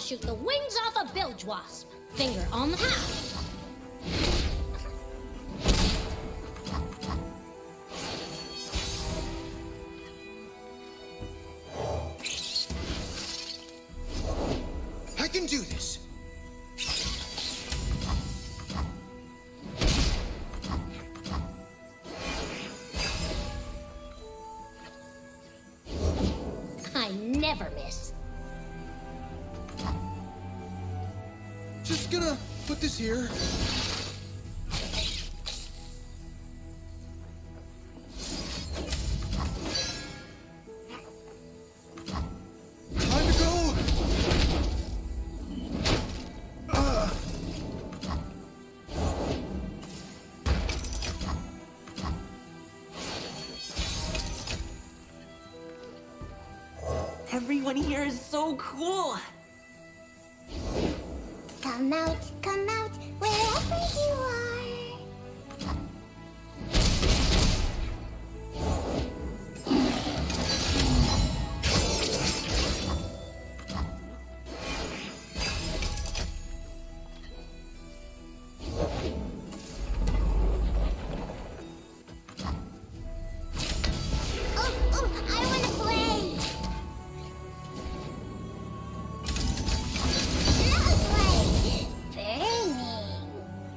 shoot the wings off a bilge wasp. Finger on the half. I can do this. I never miss. Just gonna put this here. Time to go! Everyone here is so cool. Come out, wherever you are. Oh, I want to play. Lovely. Burning.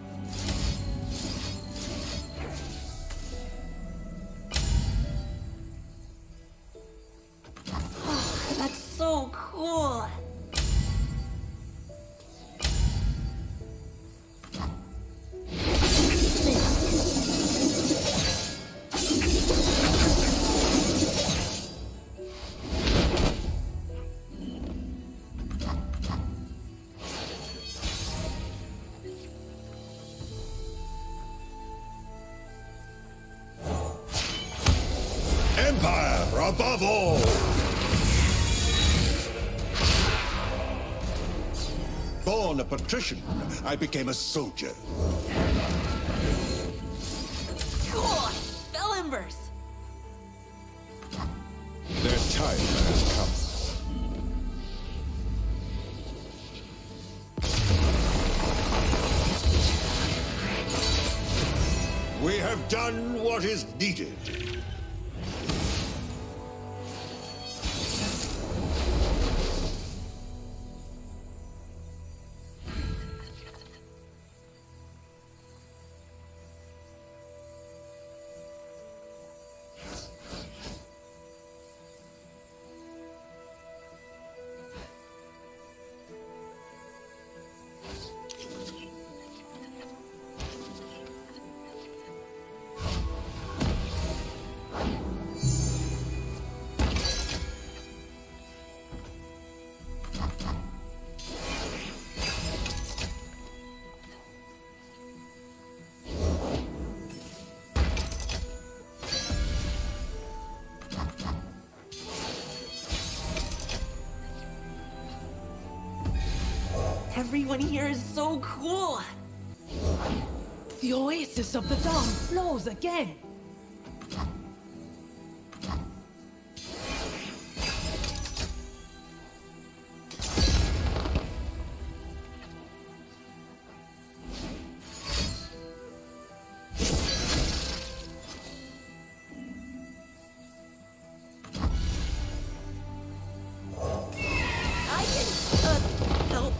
That's so cool. Empire above all! Born a patrician, I became a soldier. Cool. Spell embers. Their time has come. We have done what is needed. Everyone here is so cool. The oasis of the dawn flows again. I can, help.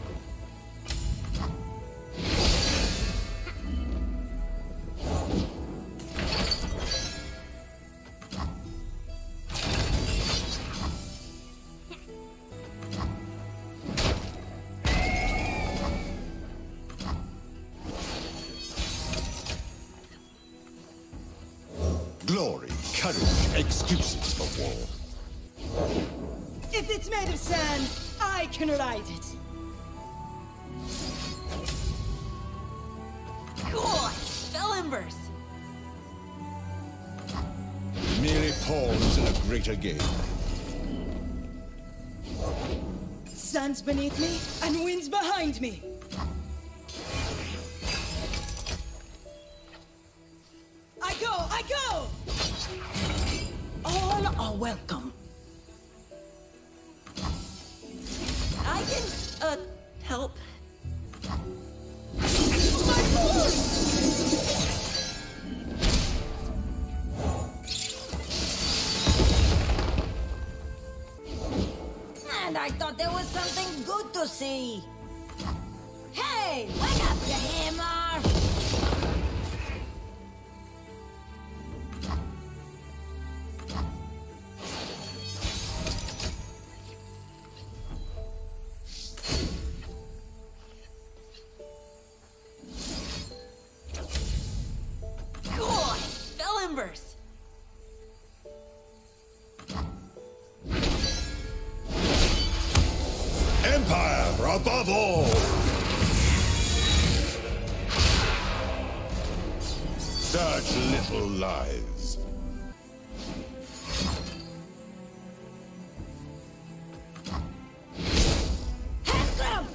Glory, courage, excuses for war. If it's made of sand, I can ride it. Cool. Spell embers. Merely pawns in a greater game. Sands beneath me and winds behind me. I go! All are welcome. I can there was something good to see. Hey, wake up, you hammer! Cool! Spell embers! Empire above all! Such little lives. Hexam!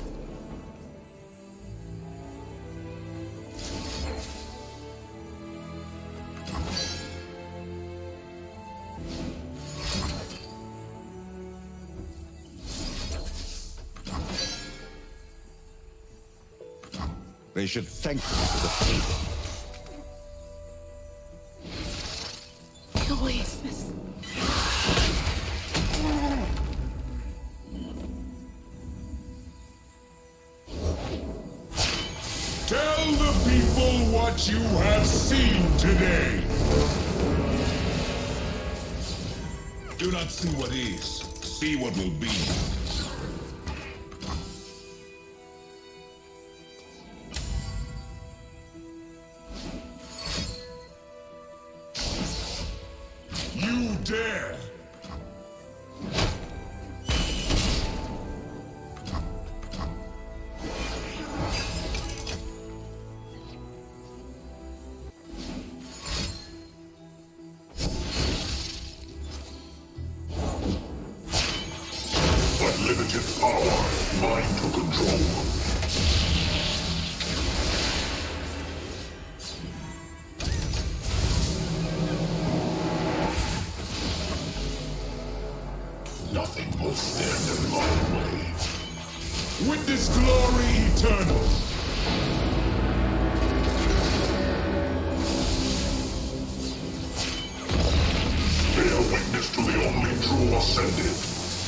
They should thank me for the favor. The Oasis. Tell the people what you have seen today. Do not see what is, see what will be. You dare! Unlimited power, mine to control. Nothing will stand in my way. Witness glory eternal. Bear witness to the only true ascended.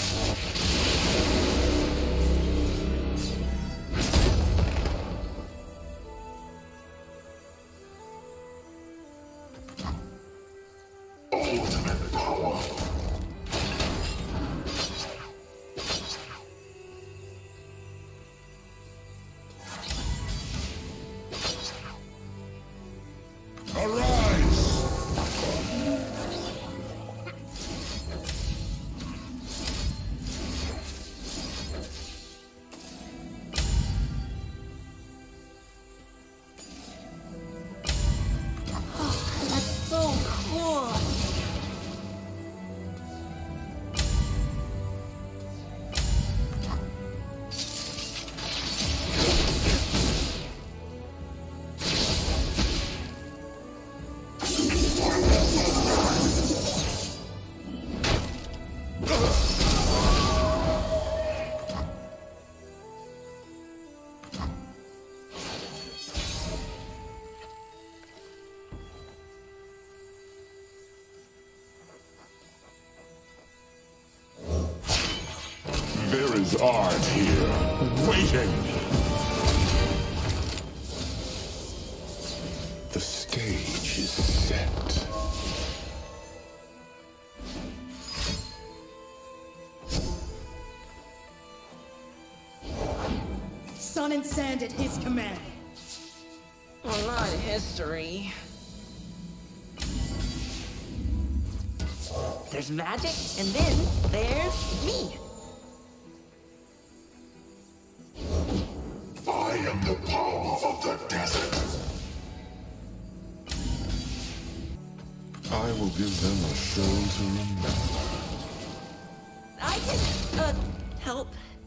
Ultimate power. Arise! That's so cool! There is art here, waiting. The stage is set. Sun and sand at his command. Well, not history. There's magic, and then there's me. I am the power of the desert. I will give them a show to remember. I can, help.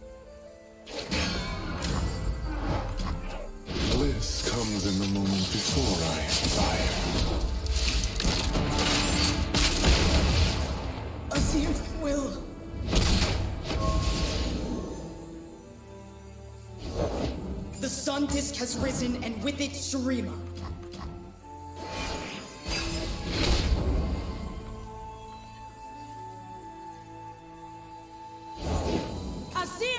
Bliss comes in the moment before I inspire. Azir's will. The sun disk has risen, and with it, Shurima. Azir!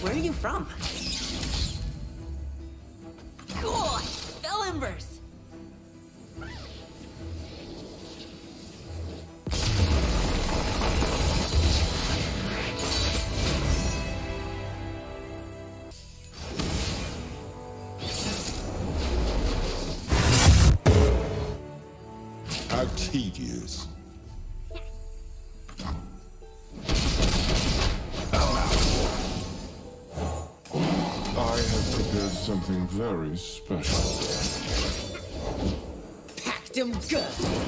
Where are you from? Cool! Spell embers! How tedious. I have prepared something very special. Packed him good.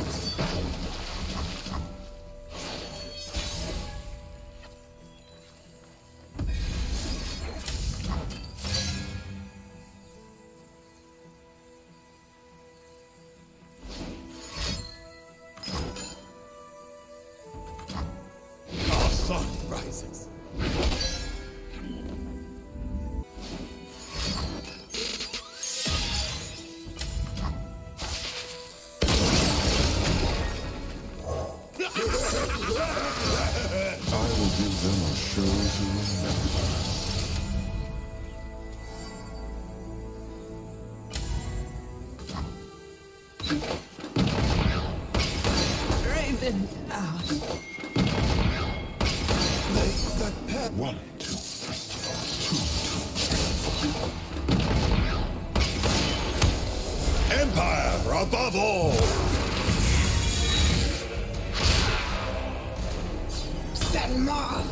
Our sun rises. I will give them a show to remember. Raven out. One, two. Empire above all. Set him off.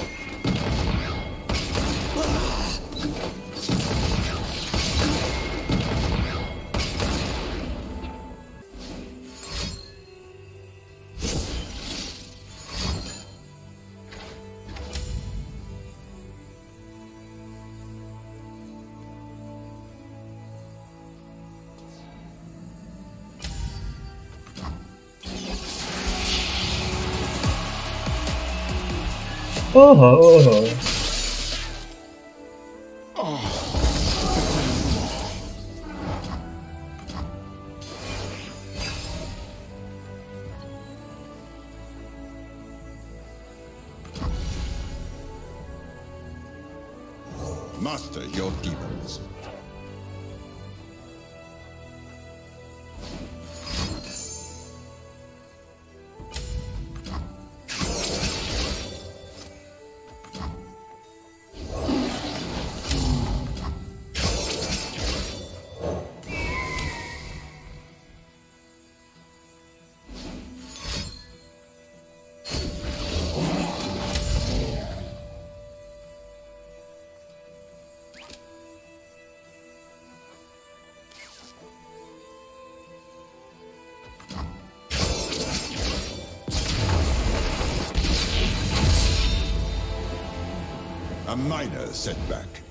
Master your demons. A minor setback.